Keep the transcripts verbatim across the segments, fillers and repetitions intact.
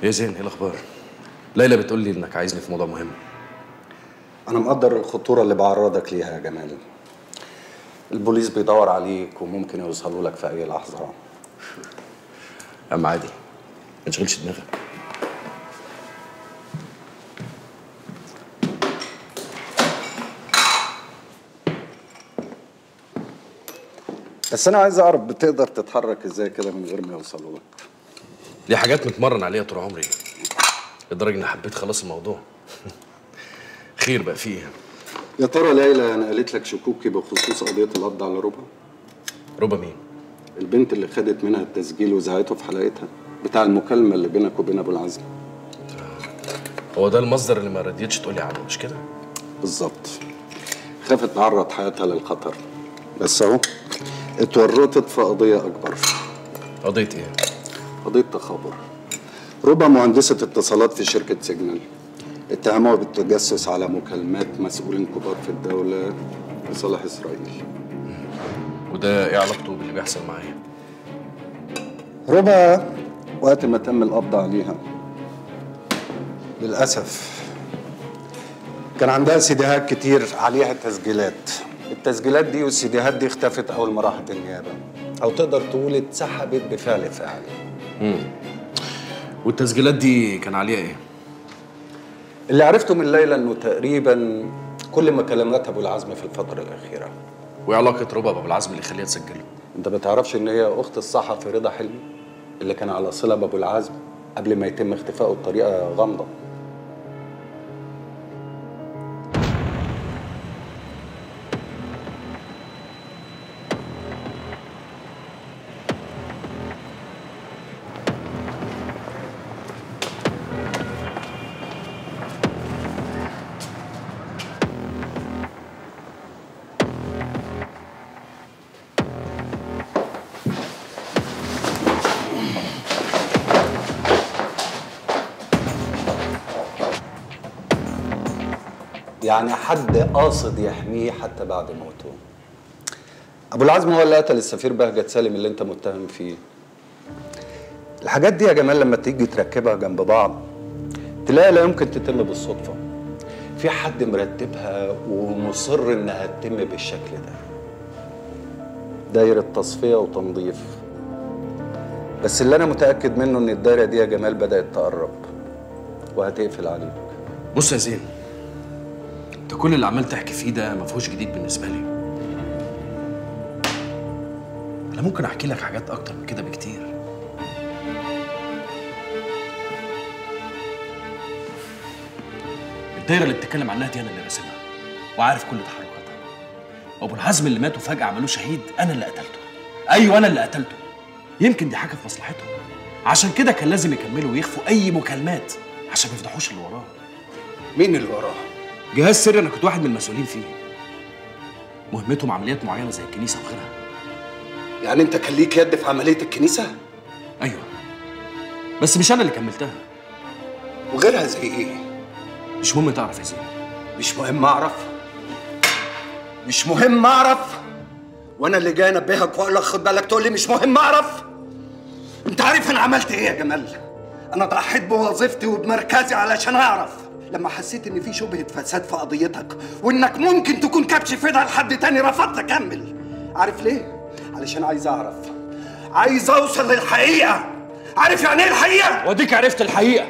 يا زين، ايه الاخبار؟ ليلى بتقول لي انك عايزني في موضوع مهم. انا مقدر الخطوره اللي بعرضك ليها يا جمال. البوليس بيدور عليك وممكن يوصلوا لك في اي لحظه. اما عادي، ما تشغلش دماغك. بس انا عايز اعرف بتقدر تتحرك ازاي كده من غير ما يوصلوا لك؟ دي حاجات متمرن عليها طول عمري، لدرجه اني حبيت خلاص الموضوع. خير بقى فيه. يا ترى ليلى انا قالت لك شكوكي بخصوص قضيه القبض على ربا؟ ربا مين؟ البنت اللي خدت منها التسجيل وزعته في حلقتها، بتاع المكالمه اللي بينك وبين ابو العزم. هو ده المصدر اللي ما رضيتش تقولي عنه، مش كده؟ بالظبط. خافت تعرض حياتها للخطر، بس اهو اتورطت في قضيه اكبر. قضيه ايه؟ قضيه تخابر. ربا مهندسه اتصالات في شركه سيجنال، اتهموها بالتجسس على مكالمات مسؤولين كبار في الدوله لصالح اسرائيل. وده ايه علاقته باللي بيحصل معايا؟ ربا وقت ما تم القبض عليها للاسف كان عندها سيديهات كتير عليها تسجيلات. التسجيلات دي والسيديهات دي اختفت اول ما راحت النيابه، او تقدر تقول اتسحبت بفعل فاعل. امم والتسجيلات دي كان عليها ايه؟ اللي عرفته من ليلى انه تقريبا كل مكالمات ابو العزم في الفتره الاخيره. وايه علاقه ربا بابو العزم اللي يخليها تسجله؟ انت ما تعرفش ان هي اخت الصحفي رضا حلمي اللي كان على صله بابو العزم قبل ما يتم اختفائه بطريقه غامضه؟ يعني حد قاصد يحميه حتى بعد موته. ابو العزم هو اللي قتل السفير بهجت سالم اللي انت متهم فيه. الحاجات دي يا جمال لما تيجي تركبها جنب بعض تلاقي لا يمكن تتم بالصدفه. في حد مرتبها ومصر انها تتم بالشكل ده. دايره تصفيه وتنظيف. بس اللي انا متاكد منه ان الدايره دي يا جمال بدات تقرب وهتقفل عليك. بص يا زين، انت كل اللي عمال تحكي فيه ده ما فيهوش جديد بالنسبه لي. انا ممكن احكي لك حاجات اكتر من كده بكتير. الدايره اللي بتتكلم عنها دي انا اللي راسمها وعارف كل تحركاتها. وابو العزم اللي مات وفجاه عملوه شهيد انا اللي قتلته. ايوه انا اللي قتلته. يمكن دي حاجه في مصلحتهم، عشان كده كان لازم يكملوا ويخفوا اي مكالمات عشان ما يفضحوش اللي وراه. مين اللي وراه؟ جهاز سري انا كنت واحد من المسؤولين فيه. مهمتهم عمليات معينه زي الكنيسه وغيرها. يعني انت كان ليك يد في عمليه الكنيسه؟ ايوه، بس مش انا اللي كملتها. وغيرها زي ايه؟ مش مهم تعرف يا زين. مش مهم اعرف؟ مش مهم اعرف؟ وانا اللي جاي انبهك واقول لك خد بالك تقول لي مش مهم اعرف؟ انت عارف انا عملت ايه يا جمال؟ انا ضحيت بوظيفتي وبمركزي علشان اعرف. لما حسيت ان في شبهه فساد في قضيتك وانك ممكن تكون كبش فدا لحد تاني رفضت اكمل. عارف ليه؟ علشان عايز اعرف، عايز اوصل للحقيقه. عارف يعني ايه الحقيقه؟ واديك عرفت الحقيقه.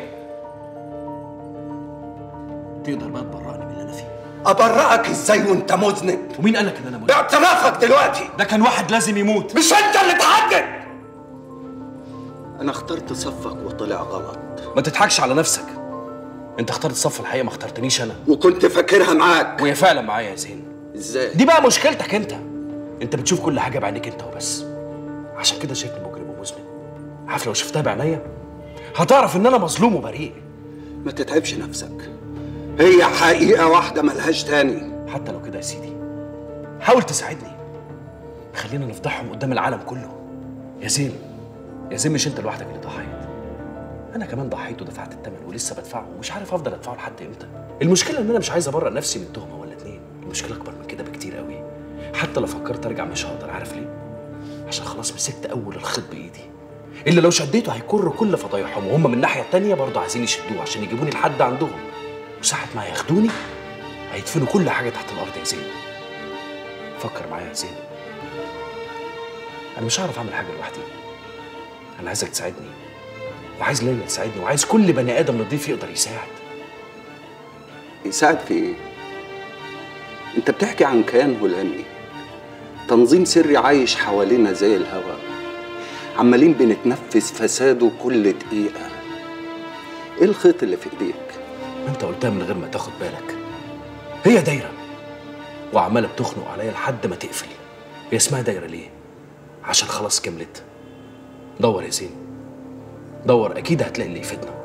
تقدر بقى تبرأني من اللي انا فيه؟ ابرأك ازاي وانت مذنب؟ ومين قالك ان انا مذنب؟ باعترافك دلوقتي. ده كان واحد لازم يموت. مش انت اللي تحدد. انا اخترت صفك وطلع غلط. ما تضحكش على نفسك. انت اخترت صف الحقيقه، ما اخترتنيش انا. وكنت فاكرها معاك. وهي فعلا معايا يا زين. ازاي؟ دي بقى مشكلتك انت. انت بتشوف كل حاجه بعينيك انت وبس، عشان كده شايفني مجرم ومذنب. عارف لو شفتها بعينيا هتعرف ان انا مظلوم وبريء. ما تتعبش نفسك، هي حقيقه واحده ملهاش تاني. حتى لو كده يا سيدي حاول تساعدني، خلينا نفضحهم قدام العالم كله. يا زين، يا زين مش انت لوحدك اللي ضحيت، انا كمان ضحيت ودفعت الثمن ولسه بدفعه ومش عارف افضل ادفعه لحد امتى. المشكله ان انا مش عايز ابرئ نفسي من تهمه ولا اتنين، المشكله اكبر من كده بكتير قوي. حتى لو فكرت ارجع مش هقدر. عارف ليه؟ عشان خلاص مسكت اول الخيط بايدي. اللي لو شديته هيكر كل فضايحهم، وهم من الناحيه التانيه برضه عايزين يشدوه عشان يجيبوني لحد عندهم، وساعه ما ياخدوني هيدفنوا كل حاجه تحت الارض يا زين. فكر معايا يا زين، انا مش هعرف اعمل حاجه لوحدي، انا عايزك تساعدني، وعايز ليلى تساعدني، وعايز كل بني ادم نضيف يقدر يساعد. يساعد في ايه؟ انت بتحكي عن كيان هلامي، تنظيم سري عايش حوالينا زي الهوا، عمالين بنتنفس فساده كل دقيقة. ايه الخيط اللي في ايديك؟ انت قلتها من غير ما تاخد بالك، هي دايرة وعمالة بتخنق عليا لحد ما تقفل. هي اسمها دايرة ليه؟ عشان خلاص كملت. دور يا زين، دور، اكيد هتلاقي اللي يفيدنا.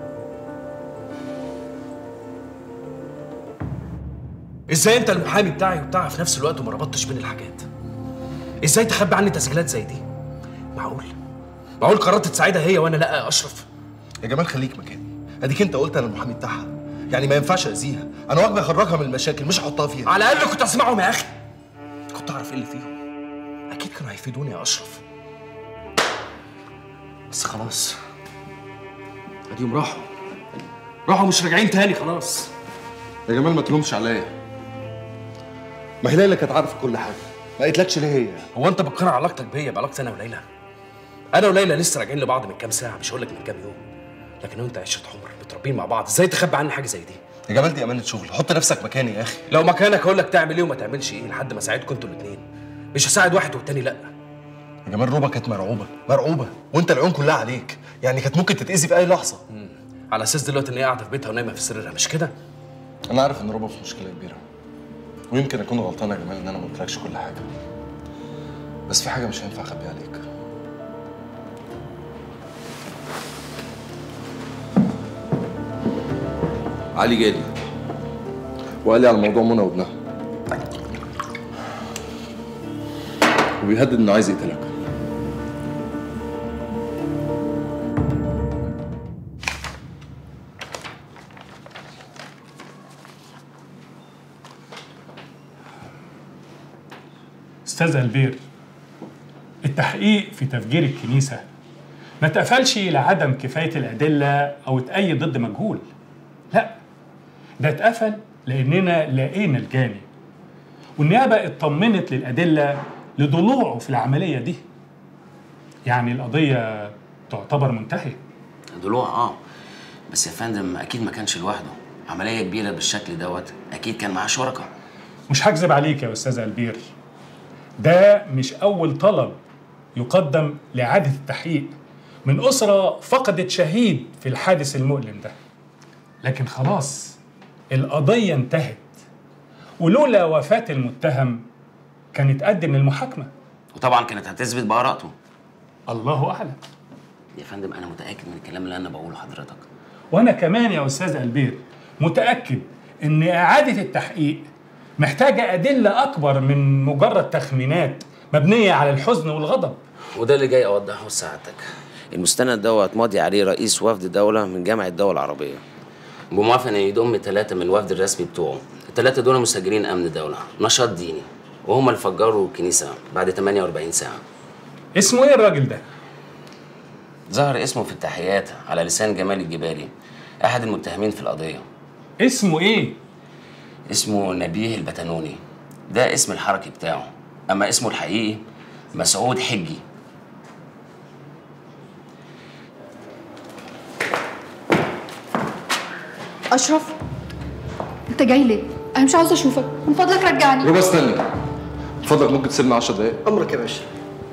ازاي انت المحامي بتاعي وبتاعها في نفس الوقت وما ربطتش بين الحاجات؟ ازاي تخبي عني تسجيلات زي دي؟ معقول؟ معقول قررت تساعدها هي وانا لا يا اشرف؟ يا جمال خليك مكاني، اديك انت قلت انا المحامي بتاعها، يعني ما ينفعش اذيها، انا واجبي اخرجها من المشاكل مش احطها فيها. على الاقل كنت اسمعهم يا اخي، كنت اعرف ايه اللي فيهم، اكيد كانوا هيفيدوني يا اشرف. بس خلاص، اديهم راحوا راحوا مش راجعين تاني خلاص. يا جمال ما تلومش عليا، ما هي ليلى كانت عارفه كل حاجه، ما قلتلكش ليه هي؟ هو انت بتقارن علاقتك بيا بعلاقتي انا وليلى؟ انا وليلى لسه راجعين لبعض من كام ساعه، مش هقول لك من كام يوم، لكن انت عشره عمر متربيين مع بعض، ازاي تخبي عني حاجه زي دي؟ يا جمال دي امانه شغل، حط نفسك مكاني يا اخي. لو مكانك هقول لك تعمل ايه وما تعملش ايه لحد ما اساعدكم انتوا الاثنين، مش هساعد واحد والتاني لا. يا جمال روبا كانت مرعوبه مرعوبه، وانت العيون كلها عليك، يعني كانت ممكن تتاذي في اي لحظه. مم. على اساس دلوقتي ان هي قاعده في بيتها ونايمه في سريرها، مش كده؟ انا عارف ان روبا في مشكله كبيره، ويمكن اكون غلطان يا جمال ان انا ما قلتلكش كل حاجه، بس في حاجه مش هينفع اخبيها عليك. علي جالي وقال لي على موضوع منى وابنها، وبيهدد انه عايز يقتلك. أستاذ البير، التحقيق في تفجير الكنيسة ما اتقفلش لعدم كفاية الأدلة أو اتأيد ضد مجهول، لا، ده اتقفل لأننا لقينا الجاني، والنيابة اطمنت للأدلة لضلوعه في العملية دي. يعني القضية تعتبر منتهية. ضلوع اه بس يا فندم أكيد ما كانش لوحده، عملية كبيرة بالشكل دوت أكيد كان معاه شركاء. مش هكذب عليك يا أستاذ البير، ده مش أول طلب يقدم لإعادة التحقيق من أسرة فقدت شهيد في الحادث المؤلم ده، لكن خلاص القضية انتهت، ولولا وفاة المتهم كانت قدم للمحاكمة، وطبعا كانت هتثبت براءته. الله أعلم. يا فندم أنا متأكد من الكلام اللي أنا بقوله لحضرتك، وأنا كمان يا أستاذ البير متأكد إن إعادة التحقيق محتاجة أدلة أكبر من مجرد تخمينات مبنية على الحزن والغضب. وده اللي جاي أوضحه لسعادتك. المستند دوت ماضي عليه رئيس وفد دولة من جامعة الدول العربية، بموافقة إن يضم ثلاثة من الوفد الرسمي بتوعه. الثلاثة دول مسجلين أمن دولة، نشاط ديني، وهم اللي فجروا الكنيسة بعد ثمانية وأربعين ساعة. اسمه إيه الراجل ده؟ ظهر اسمه في التحقيقات على لسان جمال الجبالي، أحد المتهمين في القضية. اسمه إيه؟ اسمه نبيه البتنوني، ده اسم الحركي بتاعه، أما اسمه الحقيقي مسعود حجي. أشرف، أنت جاي ليه؟ أنا مش عاوزة أشوفك، من فضلك رجعني. روبا استني، من فضلك ممكن تسيبنا عشر دقايق؟ امرك يا باشا.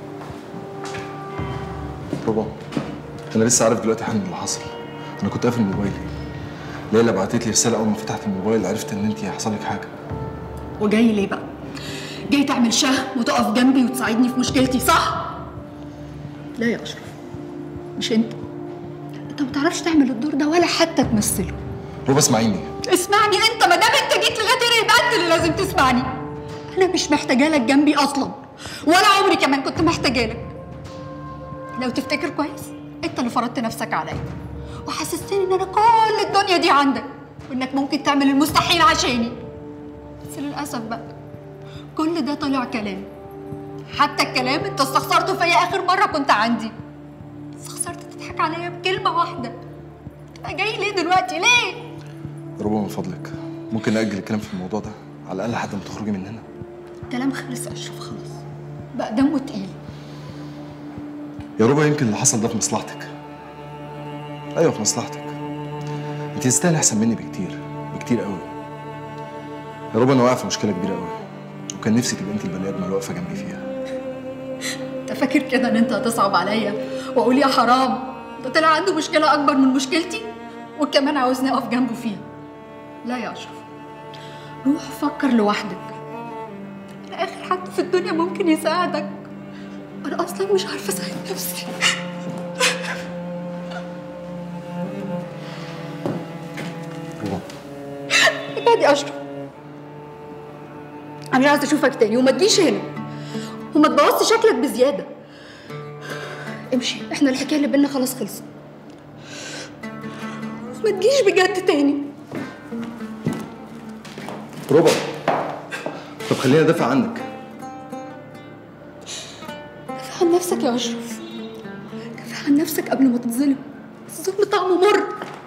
روبا انا لسه عارف دلوقتي حالا اللي حصل، انا كنت قافل موبايلي، ليلى بعتت لي رساله اول ما فتحت الموبايل عرفت ان انت حصل لك حاجه. وجاي ليه بقى؟ جاي تعمل شهم وتقف جنبي وتساعدني في مشكلتي صح؟ لا يا أشرف، مش أنت. أنت ما تعرفش تعمل الدور ده ولا حتى تمثله. روبا اسمعيني. اسمعني أنت، ما دام أنت جيت لغاية هنا يبقى أنت اللي لازم تسمعني. أنا مش محتاجة لك جنبي أصلا، ولا عمري كمان كنت محتاجة لك. لو تفتكر كويس، أنت اللي فرضت نفسك عليا وحسستني إن أنا كل الدنيا دي عندك، وإنك ممكن تعمل المستحيل عشاني. بس للأسف بقى كل ده طلع كلام، حتى الكلام أنت استخسرته فيا آخر مرة كنت عندي. بس خسرت تضحك عليا بكلمه واحده. تبقى جاي ليه دلوقتي ليه؟ ربما من فضلك ممكن نأجل الكلام في الموضوع ده على الأقل لحد ما تخرجي من هنا. الكلام خلص يا اشرف خلاص، بقى دمه تقيل. يا ربا يمكن اللي حصل ده في مصلحتك. ايوه في مصلحتك. انت تستاهلي احسن مني بكتير بكتير قوي. يا ربا انا واقع في مشكله كبيره قوي وكان نفسي تبقى انت البني ادم اللي واقفه جنبي فيها. انت فاكر كده ان انت هتصعب عليا واقول يا حرام ده طلع عنده مشكله اكبر من مشكلتي وكمان عاوزني اقف جنبه فيها؟ لا يا اشرف، روح فكر لوحدك. انا اخر حد في الدنيا ممكن يساعدك. انا اصلا مش عارفه اساعد نفسي. ابعد يا اشرف، انا مش عايزه اشوفك تاني وما تجيش هنا وما تبوظش شكلك بزياده. امشي، احنا الحكايه اللي بينا خلاص خلصت. ما تجيش بجد تاني. ربا طب خليني ادافع عنك. دافع عن نفسك يا اشرف، دافع عن نفسك قبل ما تتظلم. الظلم طعمه مر.